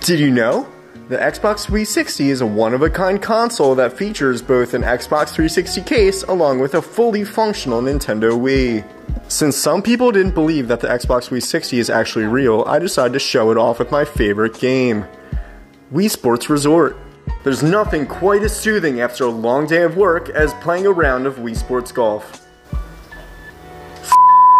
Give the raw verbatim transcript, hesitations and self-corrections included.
Did you know? The Xbox Wii sixty is a one-of-a-kind console that features both an Xbox three sixty case along with a fully functional Nintendo Wii. Since some people didn't believe that the Xbox Wii sixty is actually real, I decided to show it off with my favorite game, Wii Sports Resort. There's nothing quite as soothing after a long day of work as playing a round of Wii Sports Golf.